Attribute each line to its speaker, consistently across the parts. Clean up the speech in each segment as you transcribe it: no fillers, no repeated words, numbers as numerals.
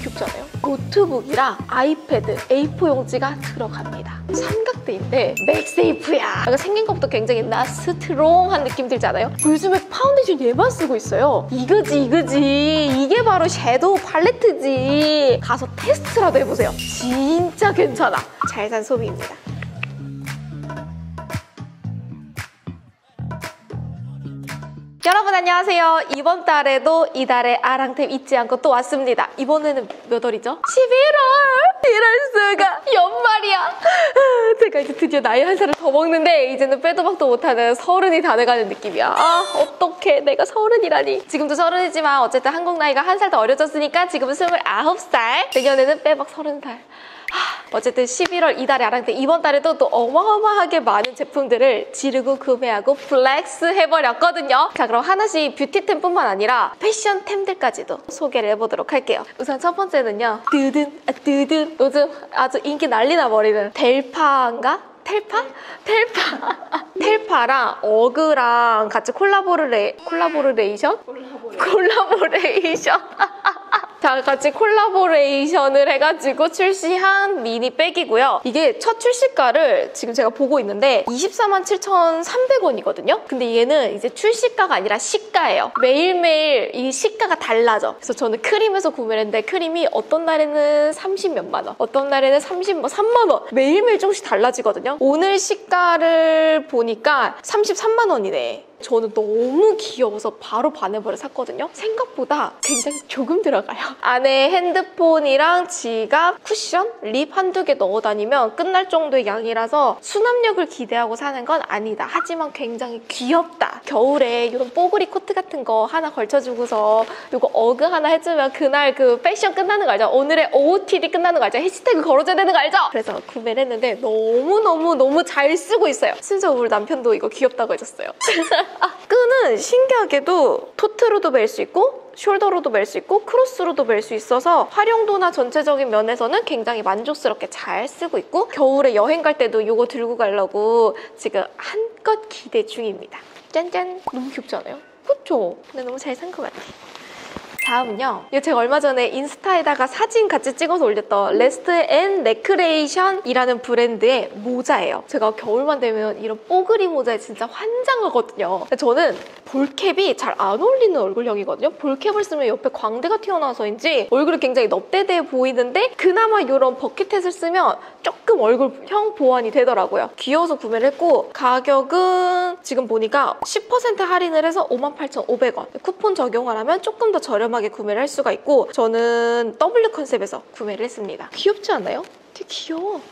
Speaker 1: 귀엽지 않아요? 노트북이랑 아이패드, A4 용지가 들어갑니다. 삼각대인데 맥세이프야. 약간 생긴 것부터 굉장히 나 스트롱한 느낌 들지 않아요? 요즘에 파운데이션 얘만 쓰고 있어요. 이거지. 이게 바로 섀도우 팔레트지. 가서 테스트라도 해보세요. 진짜 괜찮아. 잘 산 소비입니다. 여러분 안녕하세요. 이번 달에도 이달의 아랑템 잊지 않고 또 왔습니다. 이번에는 몇 월이죠? 11월! 이럴 수가 연말이야. 제가 이제 드디어 나이 한 살을 더 먹는데 이제는 빼도 박도 못하는 30이 다 돼가는 느낌이야. 아 어떡해, 내가 30이라니. 지금도 30이지만 어쨌든 한국 나이가 한 살 더 어려졌으니까 지금은 29살. 내년에는 빼박 30살. 어쨌든 11월 이달의 아랑템 이번 달에도 또 어마어마하게 많은 제품들을 지르고 구매하고 플렉스 해버렸거든요. 자, 그럼 하나씩 뷰티템뿐만 아니라 패션템들까지도 소개를 해보도록 할게요. 우선 첫 번째는요. 뜨든 요즘 아주 인기 난리 나버리는 델파인가? 텔파랑 어그랑 같이 콜라보레이션? 자, 같이 콜라보레이션을 해가지고 출시한 미니 백이고요. 이게 첫 출시가를 지금 제가 보고 있는데 247,300원이거든요. 근데 얘는 이제 출시가가 아니라 시가예요. 매일매일 이 시가가 달라져. 그래서 저는 크림에서 구매를 했는데 크림이 어떤 날에는 30몇만 원, 어떤 날에는 3만 원. 매일매일 조금씩 달라지거든요. 오늘 시가를 보니까 33만 원이네. 저는 너무 귀여워서 바로 반해버려 샀거든요. 생각보다 굉장히 조금 들어가요. 안에 핸드폰이랑 지갑, 쿠션, 립 한두 개 넣어 다니면 끝날 정도의 양이라서 수납력을 기대하고 사는 건 아니다. 하지만 굉장히 귀엽다. 겨울에 이런 뽀글이 코트 같은 거 하나 걸쳐주고서 이거 어그 하나 해주면 그날 그 패션 끝나는 거 알죠? 오늘의 OOTD 끝나는 거 알죠? 해시태그 걸어줘야 되는 거 알죠? 그래서 구매를 했는데 너무 잘 쓰고 있어요. 심지어 우리 남편도 이거 귀엽다고 해줬어요. 끈은 신기하게도 토트로도 멜 수 있고 숄더로도 멜 수 있고 크로스로도 멜 수 있어서 활용도나 전체적인 면에서는 굉장히 만족스럽게 잘 쓰고 있고 겨울에 여행 갈 때도 이거 들고 가려고 지금 한껏 기대 중입니다. 짠짠! 너무 귀엽지 않아요? 그쵸? 근데 너무 잘 산 것 같아. 다음은요. 이거 제가 얼마 전에 인스타에다가 사진 같이 찍어서 올렸던 레스트 앤 레크레이션이라는 브랜드의 모자예요. 제가 겨울만 되면 이런 뽀글이 모자에 진짜 환장하거든요. 저는 볼캡이 잘 안 어울리는 얼굴형이거든요. 볼캡을 쓰면 옆에 광대가 튀어나와서인지 얼굴이 굉장히 넙대대해 보이는데 그나마 이런 버킷햇을 쓰면 조금 얼굴형 보완이 되더라고요. 귀여워서 구매를 했고 가격은 지금 보니까 10% 할인을 해서 58,500원. 쿠폰 적용을 하면 조금 더 저렴하게 구매를 할 수가 있고 저는 W 컨셉에서 구매를 했습니다. 귀엽지 않아요? 되게 귀여워.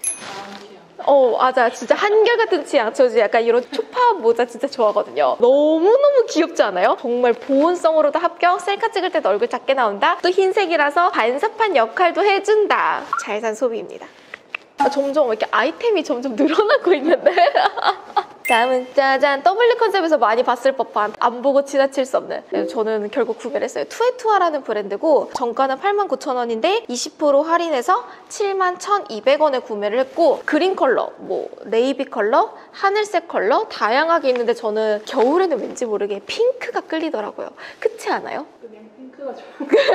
Speaker 1: 맞아. 진짜 한결같은 취향. 저 약간 이런 초파 모자 진짜 좋아하거든요. 너무너무 귀엽지 않아요? 정말 보온성으로도 합격, 셀카 찍을 때도 얼굴 작게 나온다. 또 흰색이라서 반사판 역할도 해준다. 잘 산 소비입니다. 점점 이렇게 아이템이 점점 늘어나고 있는데? 다음은 짜잔! W 컨셉에서 많이 봤을 법한 안 보고 지나칠 수 없는 저는 결국 구매를 했어요. 투에투아라는 브랜드고 정가는 89,000원인데 20% 할인해서 71,200원에 구매를 했고 그린 컬러, 네이비 컬러, 하늘색 컬러 다양하게 있는데 저는 겨울에는 왠지 모르게 핑크가 끌리더라고요. 그렇지 않아요? 핑크가 좋아.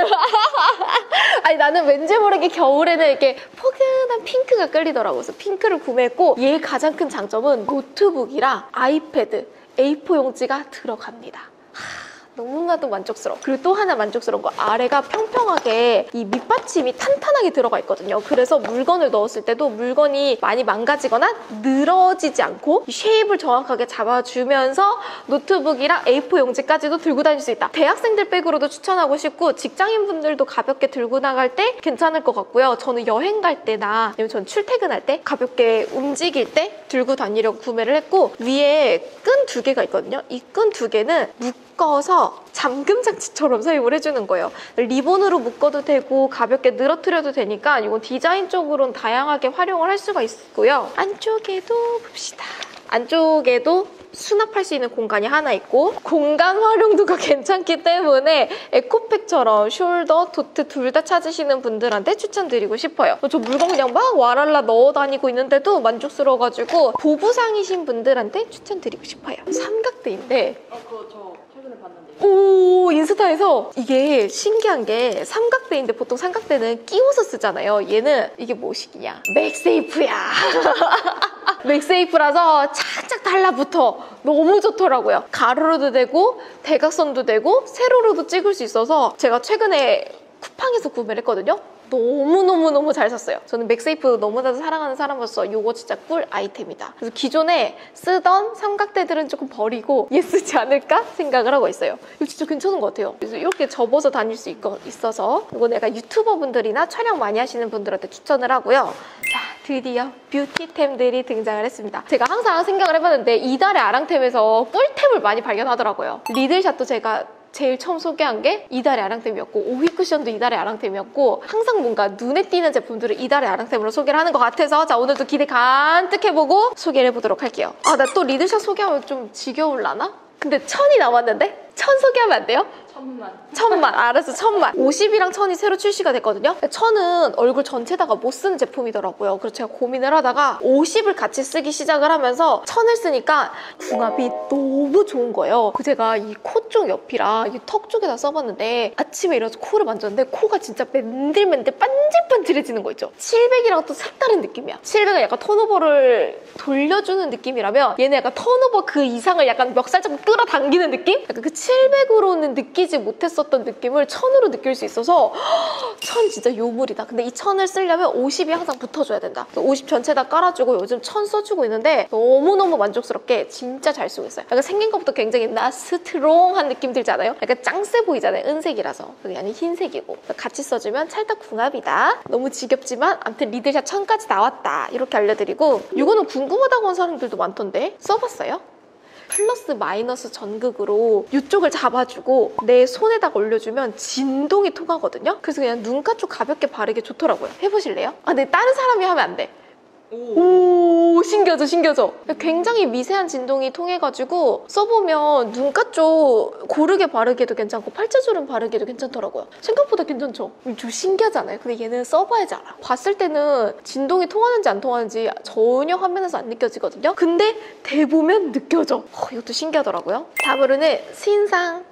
Speaker 1: 아니 나는 왠지 모르게 겨울에는 이렇게 포근한 핑크가 끌리더라고요. 그래서 핑크를 구매했고 얘의 가장 큰 장점은 노트북이랑 아이패드, A4 용지가 들어갑니다. 너무나도 만족스러워. 그리고 또 하나 만족스러운 거 아래가 평평하게 이 밑받침이 탄탄하게 들어가 있거든요. 그래서 물건을 넣었을 때도 물건이 많이 망가지거나 늘어지지 않고 쉐입을 정확하게 잡아주면서 노트북이랑 A4 용지까지도 들고 다닐 수 있다. 대학생들 백으로도 추천하고 싶고 직장인분들도 가볍게 들고 나갈 때 괜찮을 것 같고요. 저는 여행 갈 때나 아니면 저는 출퇴근할 때 가볍게 움직일 때 들고 다니려고 구매를 했고 위에 끈 2개가 있거든요. 이 끈 2개는 묶어서 잠금 장치처럼 사용을 해주는 거예요. 리본으로 묶어도 되고 가볍게 늘어뜨려도 되니까 이건 디자인적으로는 다양하게 활용을 할 수가 있고요. 안쪽에도 봅시다. 안쪽에도 수납할 수 있는 공간이 하나 있고 공간 활용도가 괜찮기 때문에 에코백처럼 숄더, 도트 둘 다 찾으시는 분들한테 추천드리고 싶어요. 저 물건 그냥 막 와랄라 넣어 다니고 있는데도 만족스러워가지고 보부상이신 분들한테 추천드리고 싶어요. 삼각대인데
Speaker 2: 그거 저 최근에 봤는데.
Speaker 1: 오, 인스타에서 이게 신기한 게 삼각대인데 보통 삼각대는 끼워서 쓰잖아요. 얘는 이게 뭐식이냐? 맥세이프야. 맥세이프라서 착착 달라붙어. 너무 좋더라고요. 가로로도 되고 대각선도 되고 세로로도 찍을 수 있어서 제가 최근에 쿠팡에서 구매를 했거든요. 너무너무너무 잘 샀어요. 저는 맥세이프 너무나도 사랑하는 사람으로서 이거 진짜 꿀 아이템이다. 그래서 기존에 쓰던 삼각대들은 조금 버리고 얘 쓰지 않을까 생각을 하고 있어요. 이거 진짜 괜찮은 것 같아요. 그래서 이렇게 접어서 다닐 수 있어서 이거는 약간 유튜버분들이나 촬영 많이 하시는 분들한테 추천을 하고요. 자, 드디어 뷰티템들이 등장을 했습니다. 제가 항상 생각을 해봤는데 이달의 아랑템에서 꿀템을 많이 발견하더라고요. 리들샷도 제가 제일 처음 소개한 게 이달의 아랑템이었고 오휘 쿠션도 이달의 아랑템이었고 항상 뭔가 눈에 띄는 제품들을 이달의 아랑템으로 소개를 하는 것 같아서 자, 오늘도 기대 간뜩 해보고 소개를 해보도록 할게요. 아, 나 또 리들샷 소개하면 좀 지겨울라나? 근데 1000이 나왔는데? 1000 소개하면 안 돼요? 1000만. 알았어, 1000만. 50이랑 1000이 새로 출시가 됐거든요. 1000은 얼굴 전체다가 못 쓰는 제품이더라고요. 그래서 제가 고민을 하다가 50을 같이 쓰기 시작을 하면서 1000을 쓰니까 궁합이 너무 좋은 거예요. 제가 이 코 쪽 옆이랑 이 턱 쪽에다 써봤는데 아침에 일어나서 코를 만졌는데 코가 진짜 맨들맨들 반질반질해지는 거 있죠. 700이랑 또 색다른 느낌이야. 700은 약간 턴오버를 돌려주는 느낌이라면 얘는 약간 턴오버 그 이상을 약간 멱살잡고 끌어당기는 느낌? 약간 그 700으로는 느끼지 못했었던 느낌을 1000으로 느낄 수 있어서 1000 진짜 요물이다. 근데 이 1000을 쓰려면 50이 항상 붙어줘야 된다. 50 전체 다 깔아주고 요즘 1000 써주고 있는데 너무너무 만족스럽게 진짜 잘 쓰고 있어요. 약간 생긴 것부터 굉장히 스트롱한 느낌 들지 않아요? 약간 짱세 보이잖아요. 은색이라서. 그게 아닌 흰색이고. 같이 써주면 찰떡궁합이다. 너무 지겹지만 아무튼 리들샷 1000까지 나왔다. 이렇게 알려드리고 이거는 궁금하다고 하는 사람들도 많던데 써봤어요? 플러스 마이너스 전극으로 이쪽을 잡아주고 내 손에다가 올려주면 진동이 통하거든요. 그래서 그냥 눈가 쪽 가볍게 바르기 좋더라고요. 해보실래요? 아, 근데 다른 사람이 하면 안 돼. 오, 신기하죠, 신기하죠? 굉장히 미세한 진동이 통해가지고 써보면 눈가 쪽 고르게 바르기도 괜찮고 팔자주름 바르기도 괜찮더라고요. 생각보다 괜찮죠? 좀 신기하지 않아요? 근데 얘는 써봐야지 알아. 봤을 때는 진동이 통하는지 안 통하는지 전혀 화면에서 안 느껴지거든요? 근데 대보면 느껴져. 이것도 신기하더라고요. 다음으로는 신상.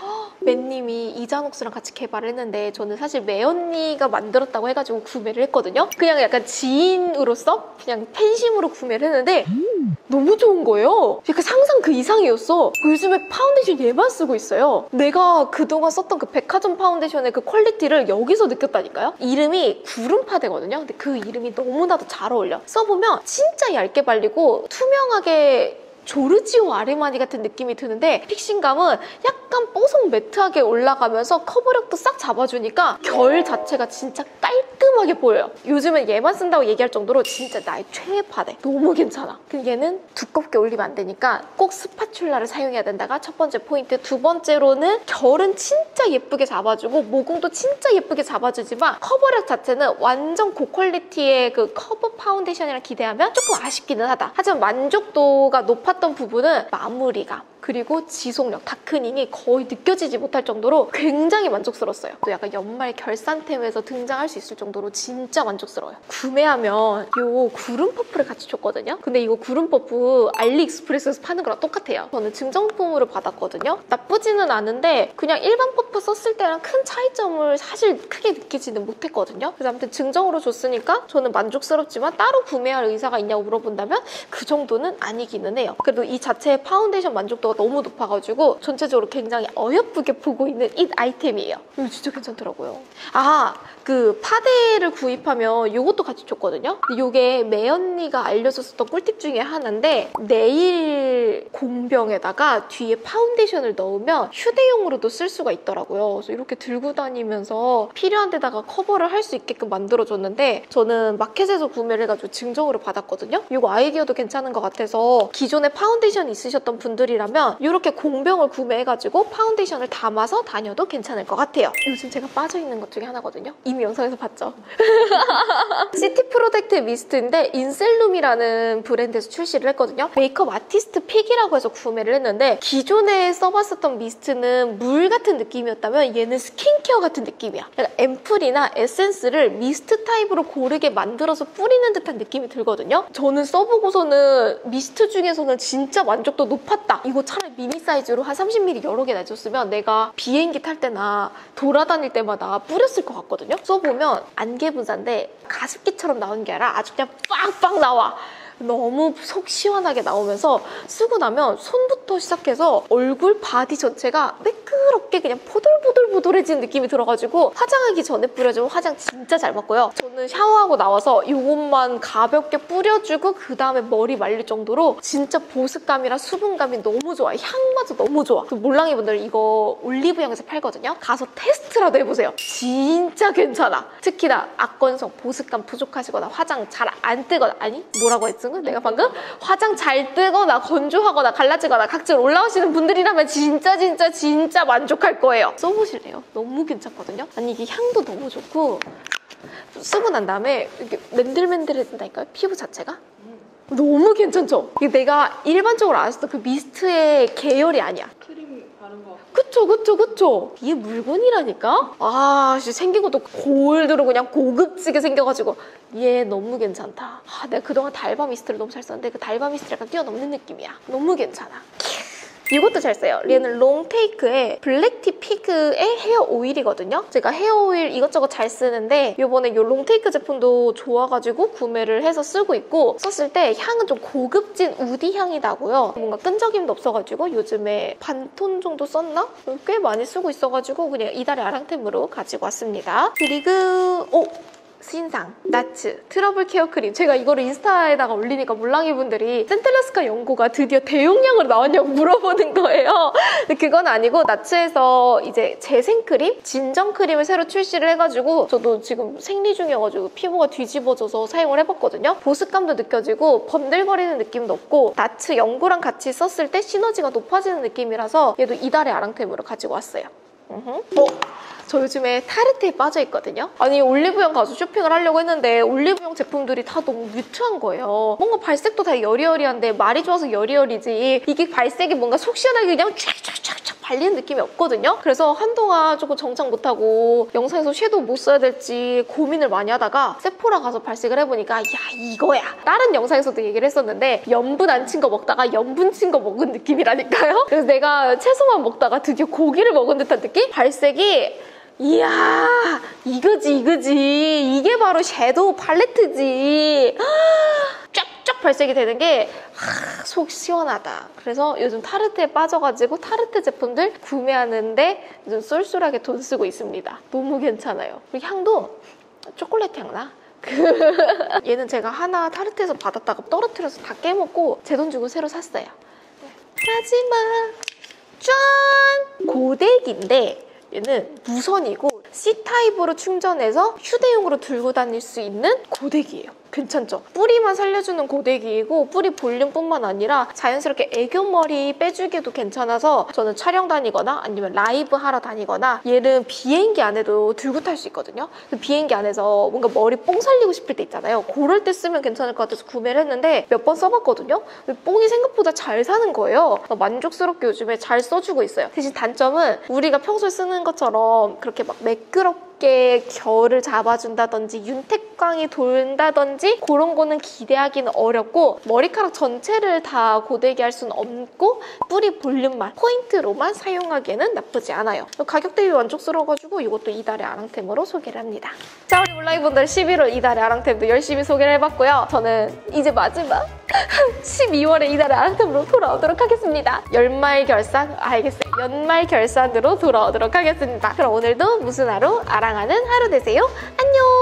Speaker 1: 맨님이 이자녹스랑 같이 개발을 했는데 저는 사실 매언니가 만들었다고 해가지고 구매를 했거든요. 그냥 약간 지인으로서 그냥 팬심으로 구매를 했는데 너무 좋은 거예요. 약간 상상 그 이상이었어. 요즘에 파운데이션 얘만 쓰고 있어요. 내가 그동안 썼던 그 백화점 파운데이션의 그 퀄리티를 여기서 느꼈다니까요. 이름이 구름파데거든요. 근데 그 이름이 너무나도 잘 어울려. 써보면 진짜 얇게 발리고 투명하게 조르지오 아르마니 같은 느낌이 드는데 픽싱감은 약간 뽀송 매트하게 올라가면서 커버력도 싹 잡아주니까 결 자체가 진짜 깔끔하게 보여요. 요즘은 얘만 쓴다고 얘기할 정도로 진짜 나의 최애 파데. 너무 괜찮아. 근데 얘는 두껍게 올리면 안 되니까 꼭 스파츌라를 사용해야 된다가 첫 번째 포인트. 두 번째로는 결은 진짜 예쁘게 잡아주고 모공도 진짜 예쁘게 잡아주지만 커버력 자체는 완전 고퀄리티의 그 커버 파운데이션이랑 기대하면 조금 아쉽기는 하다. 하지만 만족도가 높았던 부분은 마무리감 그리고 지속력, 다크닝이 거의 느껴지지 못할 정도로 굉장히 만족스러웠어요. 또 약간 연말 결산템에서 등장할 수 있을 정도로 진짜 만족스러워요. 구매하면 이 구름 퍼프를 같이 줬거든요. 근데 이거 구름 퍼프 알리익스프레스에서 파는 거랑 똑같아요. 저는 증정품으로 받았거든요. 나쁘지는 않은데 그냥 일반 퍼프 썼을 때랑 큰 차이점을 사실 크게 느끼지는 못했거든요. 그래서 아무튼 증정으로 줬으니까 저는 만족스럽지만 따로 구매할 의사가 있냐고 물어본다면 그 정도는 아니기는 해요. 그래도 이 자체의 파운데이션 만족도가 너무 높아가지고 전체적으로 굉장히 어여쁘게 보고 있는 이 아이템이에요. 이거 진짜 괜찮더라고요. 아, 그 파데를 구입하면 이것도 같이 줬거든요. 근데 이게 매언니가 알려줬었던 꿀팁 중에 하나인데 네일 공병에다가 뒤에 파운데이션을 넣으면 휴대용으로도 쓸 수가 있더라고요. 그래서 이렇게 들고 다니면서 필요한 데다가 커버를 할 수 있게끔 만들어줬는데 저는 마켓에서 구매를 해가지고 증정으로 받았거든요. 이거 아이디어도 괜찮은 것 같아서 기존에 파운데이션 있으셨던 분들이라면 이렇게 공병을 구매해가지고 파운데이션을 담아서 다녀도 괜찮을 것 같아요. 요즘 제가 빠져있는 것 중에 하나거든요. 이미 영상에서 봤죠? 시티 프로젝트 미스트인데 인셀룸이라는 브랜드에서 출시를 했거든요. 메이크업 아티스트 픽이라고 해서 구매를 했는데 기존에 써봤었던 미스트는 물 같은 느낌이었다면 얘는 스킨케어 같은 느낌이야. 그러니까 앰플이나 에센스를 미스트 타입으로 고르게 만들어서 뿌리는 듯한 느낌이 들거든요. 저는 써보고서는 미스트 중에서는 진짜 만족도 높았다. 이거 차라리 미니 사이즈로 한 30ml 여러 개 내줬으면 내가 비행기 탈 때나 돌아다닐 때마다 뿌렸을 것 같거든요. 써보면 안개 분사인데 가습기처럼 나오는 게 아니라 아주 그냥 빵빵 나와. 너무 속 시원하게 나오면서 쓰고 나면 손부터 시작해서 얼굴 바디 전체가 매끄럽게 그냥 포들포들포들해지는 느낌이 들어가지고 화장하기 전에 뿌려주면 화장 진짜 잘 맞고요. 저는 샤워하고 나와서 이것만 가볍게 뿌려주고 그 다음에 머리 말릴 정도로 진짜 보습감이랑 수분감이 너무 좋아요. 향마저 너무 좋아. 몰랑이 분들 이거 올리브영에서 팔거든요. 가서 테스트라도 해보세요. 진짜 괜찮아. 특히나 악건성, 보습감 부족하시거나 화장 잘 안 뜨거나 아니 뭐라고 했지? 내가 방금 화장 잘 뜨거나 건조하거나 갈라지거나 각질 올라오시는 분들이라면 진짜 만족할 거예요. 써보실래요? 너무 괜찮거든요. 아니 이게 향도 너무 좋고 쓰고 난 다음에 이렇게 맨들맨들해진다니까요? 피부 자체가? 너무 괜찮죠? 이게 내가 일반적으로 알았던 그 미스트의 계열이 아니야.
Speaker 2: 크림 바른 거.
Speaker 1: 그쵸. 이게 물건이라니까? 아, 생긴 것도 골드로 그냥 고급지게 생겨가지고 얘 너무 괜찮다. 아, 내가 그동안 달바 미스트를 너무 잘 썼는데 그 달바 미스트를 약간 뛰어넘는 느낌이야. 너무 괜찮아. 이것도 잘 써요. 얘는 롱테이크의 블랙티 피그의 헤어 오일이거든요. 제가 헤어 오일 이것저것 잘 쓰는데 이번에 이 롱테이크 제품도 좋아가지고 구매를 해서 쓰고 있고 썼을 때 향은 좀 고급진 우디 향이 나고요. 뭔가 끈적임도 없어가지고 요즘에 반톤 정도 썼나? 꽤 많이 쓰고 있어가지고 그냥 이달의 아랑템으로 가지고 왔습니다. 그리고 신상 나츠 트러블 케어 크림. 제가 이거를 인스타에다가 올리니까 몰랑이 분들이 센텔라스카 연고가 드디어 대용량으로 나왔냐고 물어보는 거예요. 근데 그건 아니고 나츠에서 이제 재생 크림, 진정 크림을 새로 출시를 해가지고 저도 지금 생리 중이어가지고 피부가 뒤집어져서 사용을 해봤거든요. 보습감도 느껴지고 번들거리는 느낌도 없고 나츠 연고랑 같이 썼을 때 시너지가 높아지는 느낌이라서 얘도 이달의 아랑템으로 가지고 왔어요. 저 요즘에 타르트에 빠져있거든요. 아니 올리브영 가서 쇼핑을 하려고 했는데 올리브영 제품들이 다 너무 뮤트한 거예요. 뭔가 발색도 다 여리여리한데 말이 좋아서 여리여리지 이게 발색이 뭔가 속 시원하게 그냥 쫙쫙쫙쫙 발리는 느낌이 없거든요. 그래서 한동안 조금 정착 못하고 영상에서 섀도우 뭐 써야 될지 고민을 많이 하다가 세포라 가서 발색을 해보니까 야 이거야. 다른 영상에서도 얘기를 했었는데 염분 안 친 거 먹다가 염분 친 거 먹은 느낌이라니까요. 그래서 내가 채소만 먹다가 드디어 고기를 먹은 듯한 느낌? 발색이 이야 이거지 이게 바로 섀도우 팔레트지. 쫙쫙 발색이 되는 게 속 시원하다. 그래서 요즘 타르트에 빠져가지고 타르트 제품들 구매하는데 요즘 쏠쏠하게 돈 쓰고 있습니다. 너무 괜찮아요. 그리고 향도 초콜릿 향 나. 얘는 제가 하나 타르트에서 받았다가 떨어뜨려서 다 깨먹고 제 돈 주고 새로 샀어요. 마지막 짠! 고데기인데 얘는 무선이고 C타입으로 충전해서 휴대용으로 들고 다닐 수 있는 고데기예요. 괜찮죠? 뿌리만 살려주는 고데기이고 뿌리 볼륨뿐만 아니라 자연스럽게 애교머리 빼주기도 괜찮아서 저는 촬영 다니거나 아니면 라이브 하러 다니거나 얘는 비행기 안에도 들고 탈 수 있거든요. 비행기 안에서 뭔가 머리 뽕 살리고 싶을 때 있잖아요. 그럴 때 쓰면 괜찮을 것 같아서 구매를 했는데 몇 번 써봤거든요. 뽕이 생각보다 잘 사는 거예요. 만족스럽게 요즘에 잘 써주고 있어요. 대신 단점은 우리가 평소에 쓰는 것처럼 그렇게 막 매끄럽게 결을 잡아준다든지 윤택광이 돌다든지 그런 거는 기대하기는 어렵고 머리카락 전체를 다 고데기 할 수는 없고 뿌리 볼륨만 포인트로만 사용하기에는 나쁘지 않아요. 가격 대비 만족스러워가지고 이것도 이달의 아랑템으로 소개를 합니다. 자 우리 몰랑이분들 11월 이달의 아랑템도 열심히 소개를 해봤고요. 저는 이제 마지막 12월에 이달의 아랑템으로 돌아오도록 하겠습니다. 연말 결산으로 돌아오도록 하겠습니다. 그럼 오늘도 무슨 하루? 아랑하는 하루 되세요. 안녕!